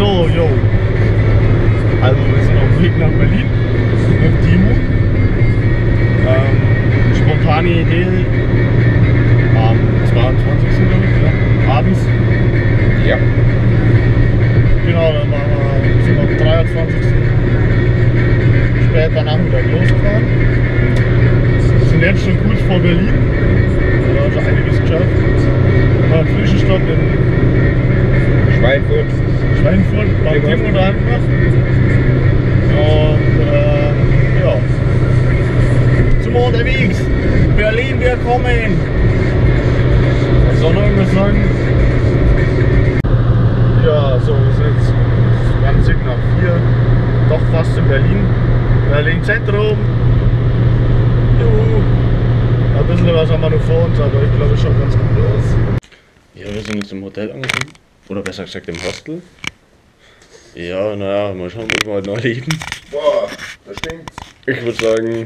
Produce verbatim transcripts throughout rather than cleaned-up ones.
So, jo. Also wir sind auf dem Weg nach Berlin mit dem Timo. Ähm, spontane Idee am zweiundzwanzigsten glaube ich, ja, abends. Ja. Genau, dann waren wir, sind wir am dreiundzwanzigsten später Nachmittag losgefahren. Wir sind jetzt schon kurz vor Berlin. Wir haben schon einiges geschafft. Wir haben einen Zwischenstopp in Schweinfurt. Schweinfurt, beim Ja, Timo daheim gemacht. Und äh, ja, sind wir unterwegs. Berlin, wir kommen. Was soll noch irgendwas sagen? Ja, so, wir sind jetzt zwanzig nach vier, doch fast in Berlin. Berlin Zentrum. Juhu. Ein bisschen was haben wir noch vor uns, aber ich glaube, es schaut ganz gut aus. Ja, wir sind jetzt im Hotel angekommen. Oder besser gesagt im Hostel. Ja, naja, mal schauen, was wir heute noch erleben. Boah, das stinkt. Ich würde sagen,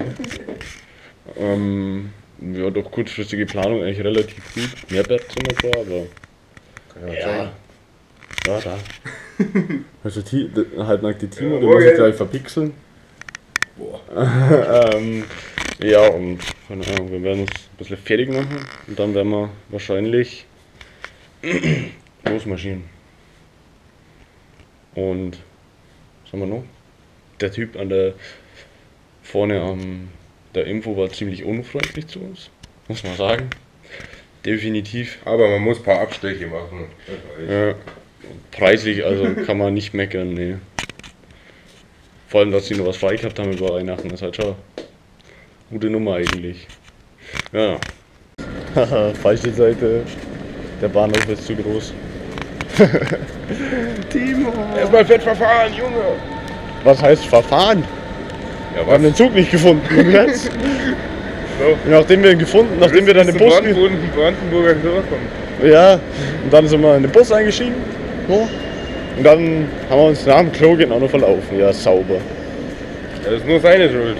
ähm, ja, doch kurzfristige Planung eigentlich relativ gut. Mehr Bettzimmer da, aber Kann ja, ja, sein. ja, da. Also die, halbnackte Timo, Ja, den muss ich okay. gleich verpixeln. Boah. ähm, ja, und keine Ahnung, wir werden uns ein bisschen fertig machen und dann werden wir wahrscheinlich losmarschieren. Und was haben wir noch? Der Typ an der vorne am der Info war ziemlich unfreundlich zu uns, muss man sagen. Definitiv. Aber man muss ein paar Abstriche machen. Ja, preislich also kann man nicht meckern, nee. Vor allem, dass sie noch was frei gehabt haben über Weihnachten, ist halt schon gute Nummer eigentlich. Ja. Haha, falsche Seite. Der Bahnhof ist zu groß. Timo! Erstmal fett verfahren, Junge! Was heißt verfahren? Ja, Wir haben den Zug nicht gefunden. Und jetzt? So. Nachdem wir ihn gefunden, nachdem wir dann den Bus ge- Brandenburg, Brandenburger zurückkommen. Ja, und dann sind wir in den Bus eingestiegen. So. Und dann haben wir uns nach dem Klo gehen auch noch verlaufen. Ja, sauber. Ja, das ist nur seine Schuld.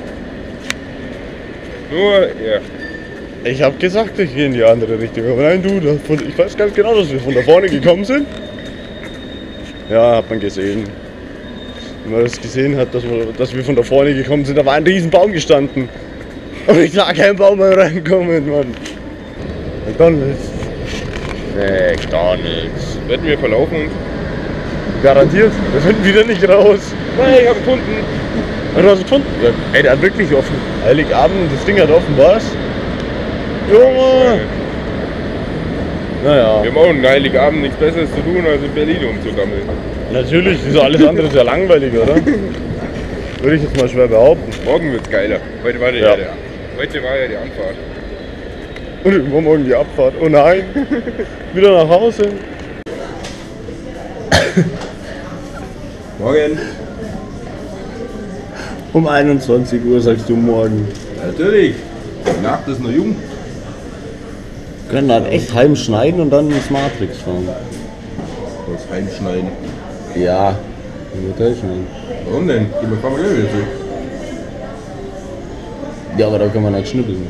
Nur er. Ich hab gesagt, ich gehe in die andere Richtung. Aber nein, du, da von, ich weiß ganz genau, dass wir von da vorne gekommen sind. Ja, hat man gesehen. Wenn man das gesehen hat, dass wir, dass wir von da vorne gekommen sind, da war ein riesen Baum gestanden. Und ich sah keinen Baum mehr reinkommen, Mann. McDonalds. McDonalds. Wetten wir verlaufen uns? Garantiert, wir finden wieder nicht raus. Nein, ich hab gefunden. Und du hast es gefunden? Ja, ey, der hat wirklich offen. Heiligabend, das Ding hat offen, was? Junge! Naja. Wir haben auch einen Heiligabend nichts Besseres zu tun, als in Berlin umzugammeln. Natürlich, so alles andere ist ja langweilig, oder? Würde ich jetzt mal schwer behaupten. Morgen wird's geiler. Heute war, der, Ja. der, heute war ja die Anfahrt. Und irgendwann morgen die Abfahrt. Oh nein! Wieder nach Hause. Morgen. Um einundzwanzig Uhr sagst du morgen. Natürlich. Die Nacht ist noch jung. Wir können halt echt heimschneiden und dann ins Matrix fahren. Das Heimschneiden. Ja, im Hotel schneiden. Warum denn? Gehen wir fahren wir gleich wieder zurück. Ja, aber da kann man nicht schnippeln.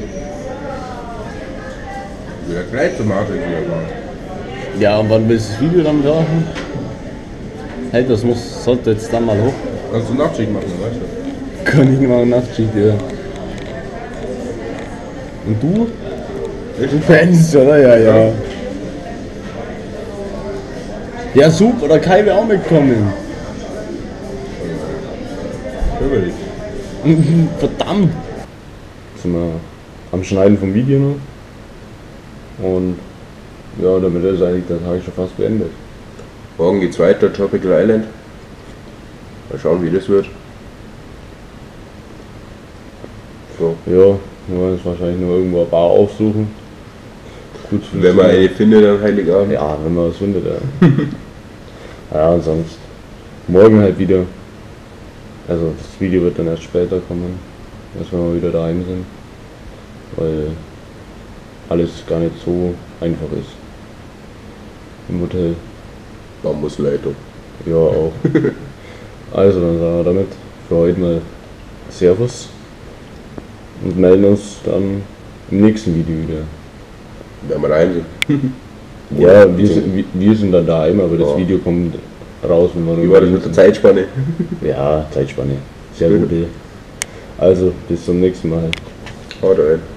Wieder gleich zum Matrix wieder fahren. Ja, und wann willst du das Video dann machen? Hey, das muss, sollte jetzt dann mal hoch. Kannst du Nachtschicht machen, weißt du? Kann ich mal Nachtschicht, ja. Und du? Du pennst, oder? Ja, ja. Ja, super, oder Kai wäre auch mitkommen. Wirklich. Verdammt! Jetzt sind wir am Schneiden vom Video noch. Und ja, damit ist eigentlich der Tag schon fast beendet. Morgen geht's weiter, Tropical Island. Mal schauen, wie das wird. So. Ja, wir wollen uns wahrscheinlich nur irgendwo eine Bar aufsuchen. Gut, Wenn man eine findet am Heiligabend. Ja, wenn man was findet, ja. Ja, und sonst morgen halt wieder. Also das Video wird dann erst später kommen, erst wenn wir wieder daheim sind. Weil alles gar nicht so einfach ist. Im Hotel. Bambusleitung. Ja, auch. Also, dann sagen wir damit für heute mal Servus und melden uns dann im nächsten Video wieder. Wenn wir rein sind. Ja, wir sind, wir- wir sind dann daheim, aber das Ja. Video kommt raus, wenn wir Wie war das mit der Zeitspanne? Ja, Zeitspanne. Sehr Gut. gute. Also, bis zum nächsten Mal. Haut rein.